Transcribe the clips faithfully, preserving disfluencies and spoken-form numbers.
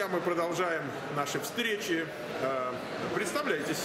пока мы продолжаем наши встречи, представляйтесь.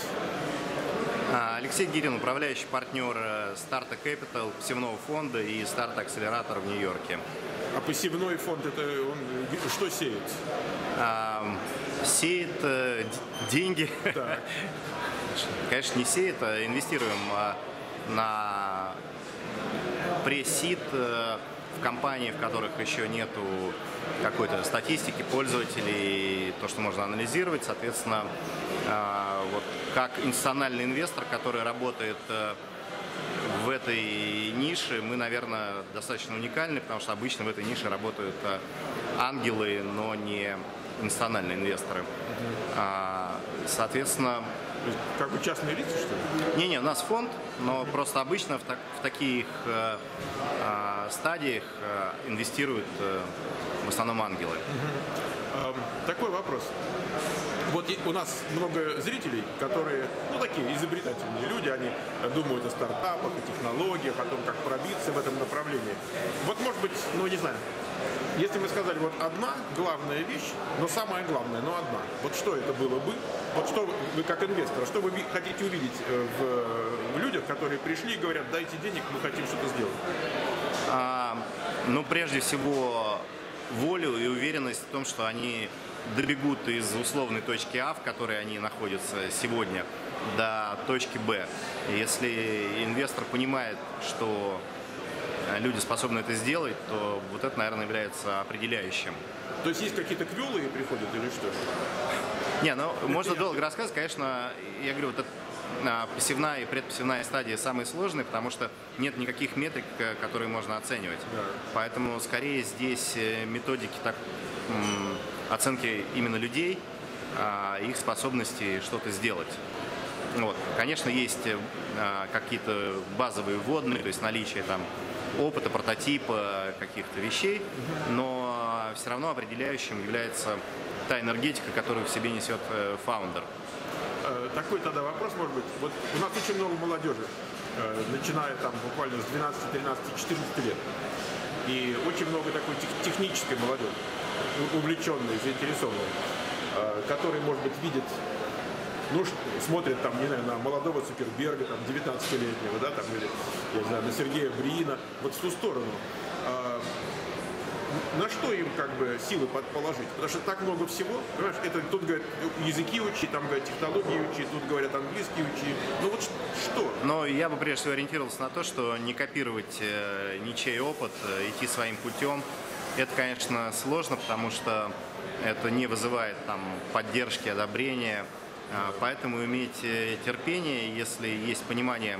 Алексей Гирин, управляющий партнер Starta Capital, посевного фонда и Starta Accelerator в Нью-Йорке. А посевной фонд, это он что сеет? А, сеет э, деньги. Да. Конечно, не сеет, а инвестируем а, на пресс-сид э, в компании, в которых еще нету какой-то статистики пользователей, то, что можно анализировать. Соответственно, э, вот как институциональный инвестор, который работает э, в этой нише, мы, наверное, достаточно уникальны, потому что обычно в этой нише работают э, ангелы, но не институциональные инвесторы. Uh-huh. а, соответственно, как бы частные лица, что ли? Не-не, у нас фонд, но просто обычно в, так, в таких э, э, стадиях э, инвестируют э, в основном ангелы. Uh-huh. um, такой вопрос. Вот у нас много зрителей, которые, ну, такие изобретательные люди, они думают о стартапах, о технологиях, о том, как пробиться в этом направлении. Вот, может быть, ну, не знаю, если мы сказали, вот одна главная вещь, но самая главная, но одна, вот что это было бы? Вот что вы, как инвестор, что вы хотите увидеть в, в людях, которые пришли и говорят, дайте денег, мы хотим что-то сделать? А, ну, прежде всего, волю и уверенность в том, что они добегут из условной точки А, в которой они находятся сегодня, до точки Б. И если инвестор понимает, что люди способны это сделать, то вот это, наверное, является определяющим. То есть есть какие-то квелы приходят или что? Не, ну, можно долго рассказывать. Конечно, я говорю, вот эта посевная и предпосевная стадия самые сложные, потому что нет никаких метрик, которые можно оценивать. Да. Поэтому, скорее, здесь методики так, оценки именно людей, их способности что-то сделать. Вот. Конечно, есть какие-то базовые вводные, то есть наличие там опыта, прототипа, каких-то вещей, но все равно определяющим является та энергетика, которую в себе несет фаундер. Такой тогда вопрос, может быть. Вот у нас очень много молодежи, начиная там буквально с двенадцати, тринадцати, четырнадцати лет. И очень много такой технической молодежи, увлеченной, заинтересованной, которые, может быть, видят, ну, смотрят там, не знаю, на молодого Цукерберга, там, девятнадцатилетнего, да, там, или, я не знаю, на Сергея Брина, вот в ту сторону. А, на что им, как бы, силы положить? Потому что так много всего, понимаешь, это тут говорят языки учи, там говорят технологии учи, тут говорят английский учи, ну вот что? Но я бы прежде всего ориентировался на то, что не копировать э, ничей опыт, э, идти своим путем. Это, конечно, сложно, потому что это не вызывает там поддержки, одобрения. Поэтому иметь терпение, если есть понимание,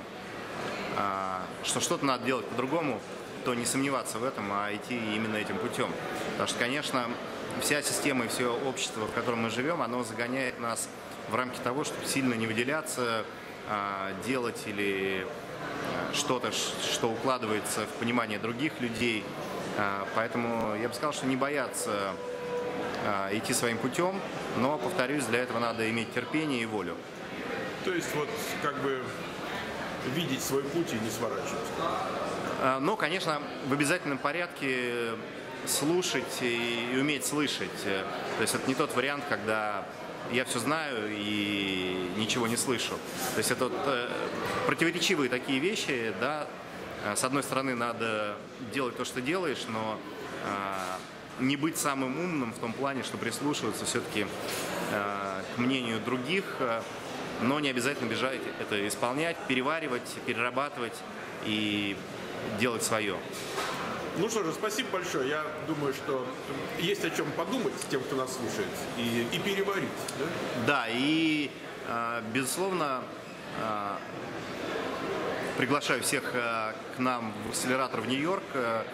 что что-то надо делать по-другому, то не сомневаться в этом, а идти именно этим путем. Потому что, конечно, вся система и все общество, в котором мы живем, оно загоняет нас в рамки того, чтобы сильно не выделяться, делать или что-то, что укладывается в понимание других людей. Поэтому я бы сказал, что не бояться идти своим путем, но, повторюсь, для этого надо иметь терпение и волю. То есть, вот, как бы, видеть свой путь и не сворачивать? Ну, конечно, в обязательном порядке слушать и уметь слышать. То есть, это не тот вариант, когда я все знаю и ничего не слышу. То есть, это вот, противоречивые такие вещи, да. С одной стороны, надо делать то, что делаешь, но не быть самым умным в том плане, что прислушиваться все-таки э, к мнению других, э, но не обязательно бежать это исполнять, переваривать, перерабатывать и делать свое. Ну что же, спасибо большое. Я думаю, что есть о чем подумать тем, кто нас слушает, и, и переварить. Да, да и, э, безусловно, э, приглашаю всех э, к нам в акселератор в Нью-Йорк, э,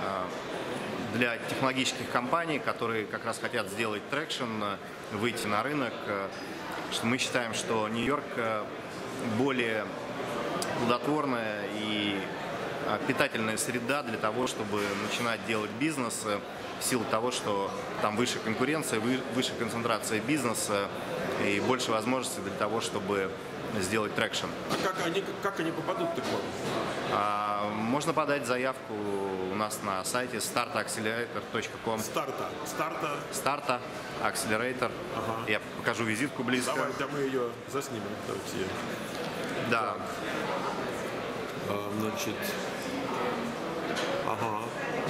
для технологических компаний, которые как раз хотят сделать трекшн, выйти на рынок. Что мы считаем, что Нью-Йорк более плодотворная и питательная среда для того, чтобы начинать делать бизнес, в силу того, что там выше конкуренция, выше концентрация бизнеса и больше возможностей для того, чтобы сделать трекшн. А как они, как они попадут к вам? А, можно подать заявку у нас на сайте старта акселератор точка ком. Старта. Старта. Старта, акселератор. Ага. Я покажу визитку близко. Давай, да, мы ее заснимем. Давайте. Да. А, значит, ага.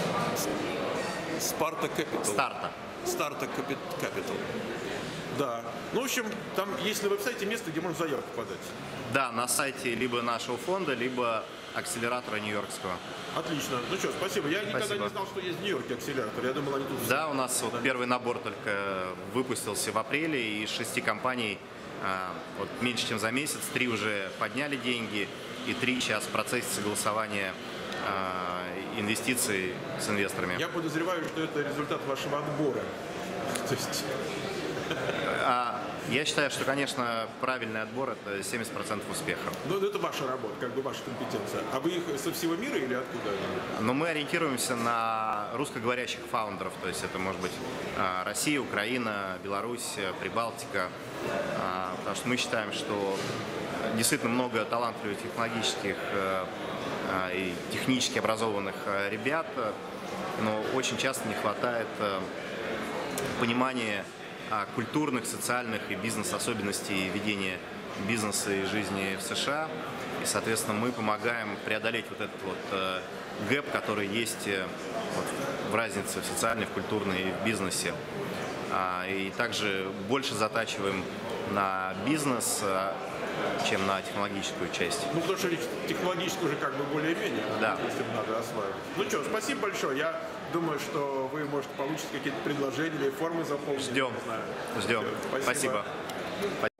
Спарта Capital. Старта. Старта Capital. Да. Ну, в общем, там есть на веб-сайте место, где можно заявку подать. Да, на сайте либо нашего фонда, либо акселератора Нью-Йоркского. Отлично. Ну что, спасибо. Я никогда Спасибо. не знал, что есть в Нью-Йорке акселератор. Я думал, они тут... Да, у нас вот первый набор только выпустился в апреле, и из шести компаний а, вот меньше, чем за месяц, три уже подняли деньги, и три сейчас в процессе согласования а, инвестиций с инвесторами. Я подозреваю, что это результат вашего отбора. То есть... А, я считаю, что, конечно, правильный отбор – это семьдесят процентов успеха. Ну, это ваша работа, как бы ваша компетенция. А вы их со всего мира или откуда? Но мы ориентируемся на русскоговорящих фаундеров, то есть это может быть а, Россия, Украина, Беларусь, Прибалтика, а, потому что мы считаем, что действительно много талантливых технологических а, а, и технически образованных а, ребят, но очень часто не хватает а, понимания культурных, социальных и бизнес-особенностей ведения бизнеса и жизни в США. И, соответственно, мы помогаем преодолеть вот этот вот э, гэп, который есть э, вот, в разнице в социальной, в культурной и в бизнесе. А, и также больше затачиваем на бизнес, э, чем на технологическую часть. Ну, потому что технологически уже как бы более-менее, да. Если надо осваивать. Ну что, спасибо большое. Я думаю, что вы, может, получите какие-то предложения или формы заполнить. Ждем. Ждем. Спасибо. Спасибо.